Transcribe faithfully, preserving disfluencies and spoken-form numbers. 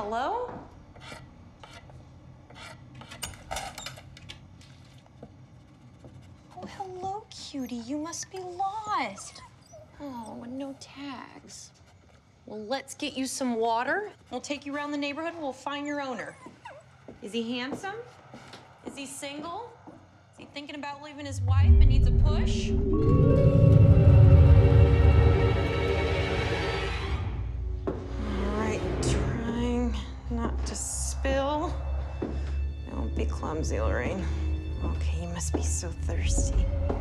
Hello? Oh, hello, cutie. You must be lost. Oh, and no tags. Well, let's get you some water. We'll take you around the neighborhood and we'll find your owner. Is he handsome? Is he single? Is he thinking about leaving his wife and needs a push? All right, trying not to spill. Don't be clumsy, Lorraine. Okay, you must be so thirsty.